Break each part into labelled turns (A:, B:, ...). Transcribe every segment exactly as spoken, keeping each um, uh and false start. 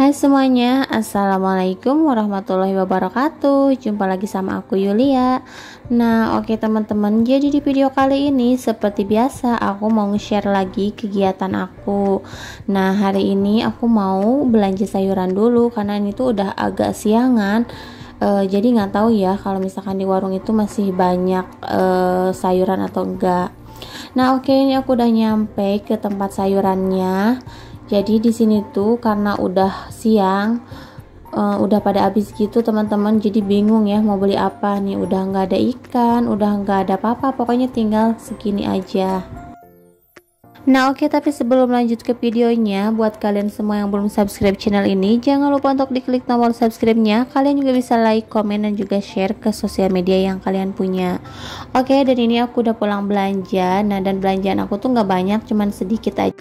A: Hai semuanya, assalamualaikum warahmatullahi wabarakatuh. Jumpa lagi sama aku Yulia. Nah oke teman-teman, jadi di video kali ini seperti biasa aku mau share lagi kegiatan aku. Nah hari ini aku mau belanja sayuran dulu karena ini tuh udah agak siangan. Uh, jadi nggak tahu ya kalau misalkan di warung itu masih banyak uh, sayuran atau enggak. Nah oke, ini aku udah nyampe ke tempat sayurannya. Jadi di sini tuh karena udah siang, uh, udah pada habis gitu teman-teman. Jadi bingung ya mau beli apa nih. Udah nggak ada ikan, udah nggak ada apa-apa. Pokoknya tinggal segini aja. Nah oke, tapi sebelum lanjut ke videonya, buat kalian semua yang belum subscribe channel ini, jangan lupa untuk diklik tombol subscribe-nya. Kalian juga bisa like, komen, dan juga share ke sosial media yang kalian punya. Oke, dan ini aku udah pulang belanja. Nah dan belanjaan aku tuh nggak banyak, cuman sedikit aja.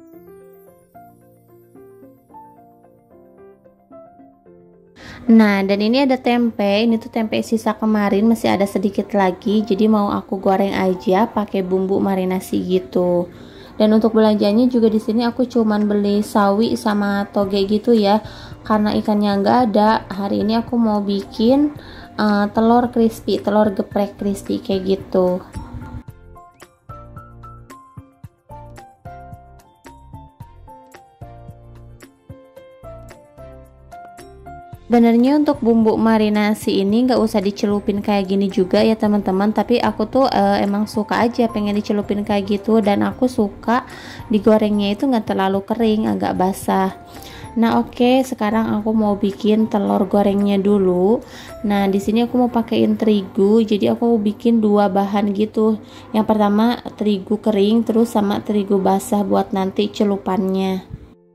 A: Nah dan ini ada tempe, ini tuh tempe sisa kemarin masih ada sedikit lagi, jadi mau aku goreng aja pakai bumbu marinasi gitu. Dan untuk belanjanya juga di sini aku cuman beli sawi sama toge gitu ya, karena ikannya nggak ada. Hari ini aku mau bikin uh, telur crispy, telur geprek crispy kayak gitu. Sebenarnya untuk bumbu marinasi ini nggak usah dicelupin kayak gini juga ya teman-teman, tapi aku tuh uh, emang suka aja pengen dicelupin kayak gitu, dan aku suka digorengnya itu nggak terlalu kering, agak basah. Nah oke, okay, sekarang aku mau bikin telur gorengnya dulu. Nah di sini aku mau pakein terigu, jadi aku mau bikin dua bahan gitu. Yang pertama terigu kering, terus sama terigu basah buat nanti celupannya.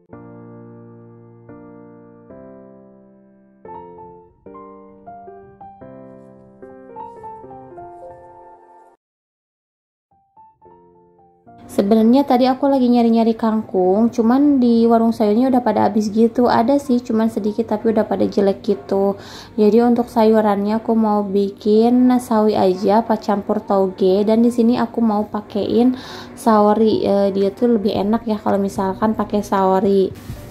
A: Sebenarnya tadi aku lagi nyari-nyari kangkung, cuman di warung sayurnya udah pada habis gitu. Ada sih, cuman sedikit tapi udah pada jelek gitu. Jadi untuk sayurannya aku mau bikin sawi aja, pas campur toge. Dan di sini aku mau pakein saori. E, dia tuh lebih enak ya kalau misalkan pakai saori.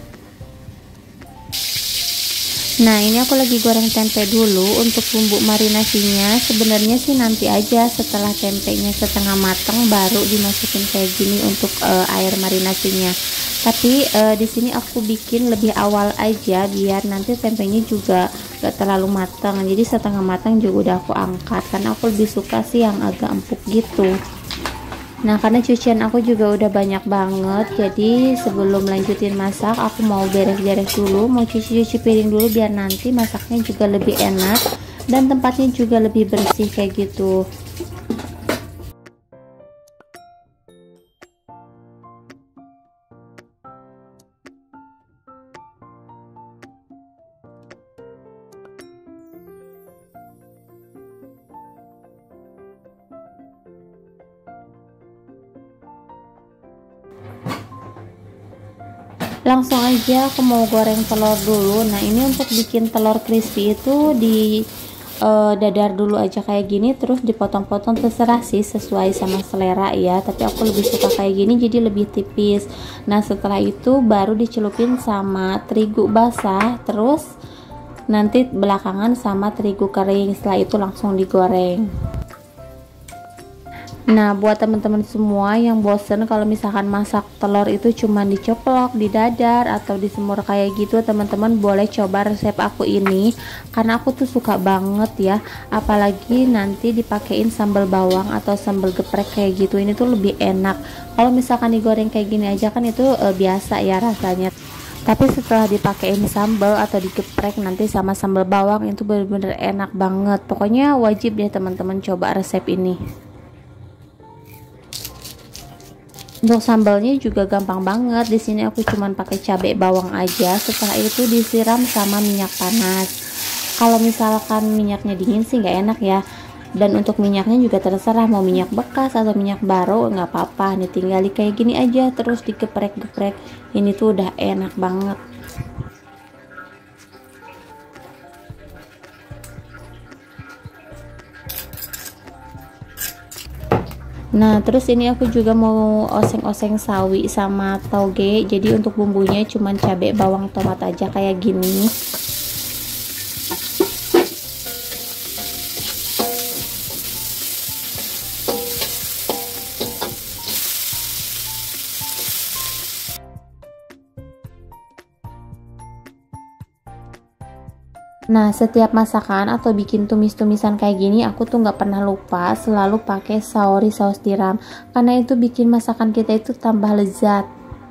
A: Nah ini aku lagi goreng tempe dulu. Untuk bumbu marinasinya sebenarnya sih nanti aja setelah tempenya setengah matang baru dimasukin kayak gini untuk uh, air marinasinya. Tapi uh, di sini aku bikin lebih awal aja biar nanti tempenya juga gak terlalu matang. Jadi setengah matang juga udah aku angkat karena aku lebih suka sih yang agak empuk gitu. Nah karena cucian aku juga udah banyak banget, jadi sebelum lanjutin masak aku mau beres-beres dulu, mau cuci-cuci piring dulu biar nanti masaknya juga lebih enak dan tempatnya juga lebih bersih kayak gitu. Langsung aja aku mau goreng telur dulu. Nah ini untuk bikin telur crispy itu di uh, dadar dulu aja kayak gini, terus dipotong-potong, terserah sih sesuai sama selera ya, tapi aku lebih suka kayak gini jadi lebih tipis. Nah setelah itu baru dicelupin sama terigu basah, terus nanti belakangan sama terigu kering. Setelah itu langsung digoreng. Nah buat teman-teman semua yang bosen kalau misalkan masak telur itu cuman diceplok, didadar, atau disemur kayak gitu, teman-teman boleh coba resep aku ini karena aku tuh suka banget ya, apalagi nanti dipakein sambal bawang atau sambal geprek kayak gitu, ini tuh lebih enak. Kalau misalkan digoreng kayak gini aja kan itu e, biasa ya rasanya, tapi setelah dipakein sambal atau digeprek nanti sama sambal bawang itu bener-bener enak banget. Pokoknya wajib deh teman-teman coba resep ini. Untuk sambalnya juga gampang banget. Di sini aku cuman pakai cabai bawang aja. Setelah itu disiram sama minyak panas. Kalau misalkan minyaknya dingin sih nggak enak ya. Dan untuk minyaknya juga terserah mau minyak bekas atau minyak baru nggak apa-apa. Nih tinggal kayak gini aja terus digeprek-geprek. Ini tuh udah enak banget. Nah terus ini aku juga mau oseng-oseng sawi sama toge, jadi untuk bumbunya cuman cabai, bawang, tomat aja kayak gini. Nah setiap masakan atau bikin tumis-tumisan kayak gini aku tuh nggak pernah lupa selalu pakai saori saus tiram, karena itu bikin masakan kita itu tambah lezat.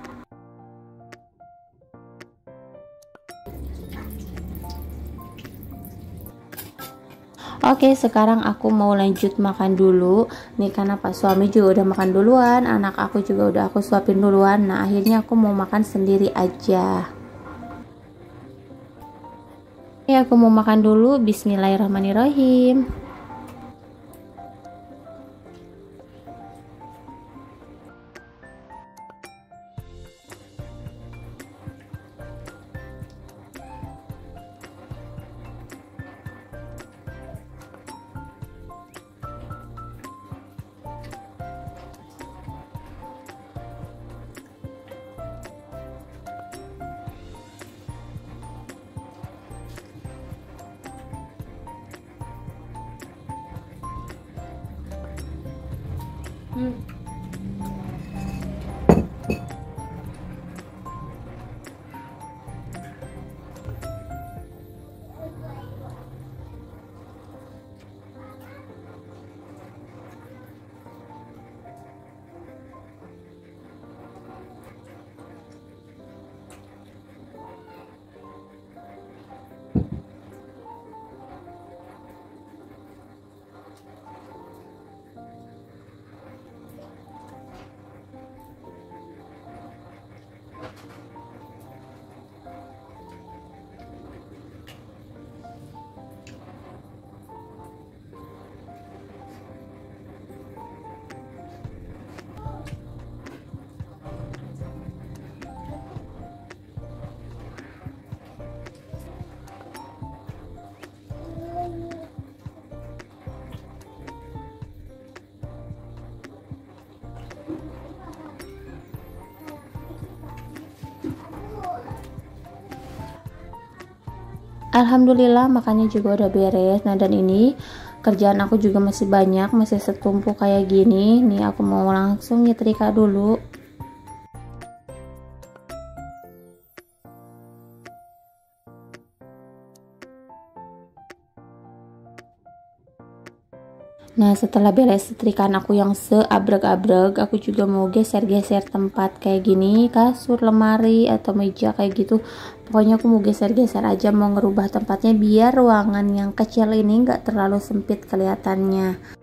A: Oke, sekarang aku mau lanjut makan dulu nih, karena Pak suami juga udah makan duluan, anak aku juga udah aku suapin duluan. Nah akhirnya aku mau makan sendiri aja. Ya, aku mau makan dulu. Bismillahirrahmanirrahim. Hmm. Alhamdulillah makannya juga udah beres. Nah dan ini kerjaan aku juga masih banyak, masih setumpuk kayak gini nih. Aku mau langsung nyetrika dulu. Nah setelah beres setrikaan aku yang seabrek-abrek, aku juga mau geser-geser tempat kayak gini, kasur, lemari, atau meja kayak gitu. Pokoknya aku mau geser-geser aja, mau ngerubah tempatnya biar ruangan yang kecil ini nggak terlalu sempit kelihatannya.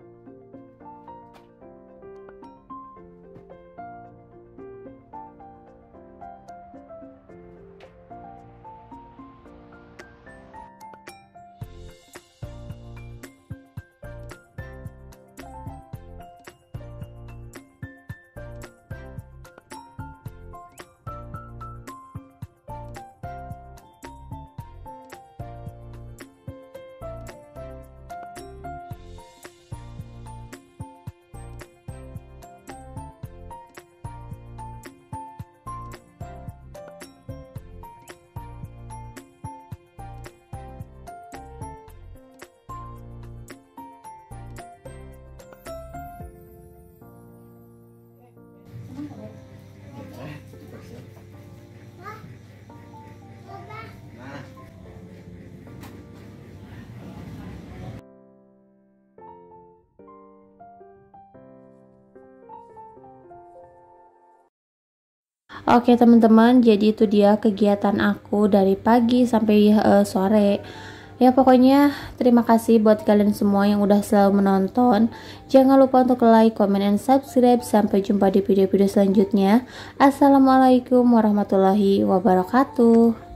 A: Oke teman-teman, jadi itu dia kegiatan aku dari pagi sampai uh, sore. Ya pokoknya terima kasih buat kalian semua yang udah selalu menonton. Jangan lupa untuk like, comment, and subscribe. Sampai jumpa di video-video selanjutnya. Assalamualaikum warahmatullahi wabarakatuh.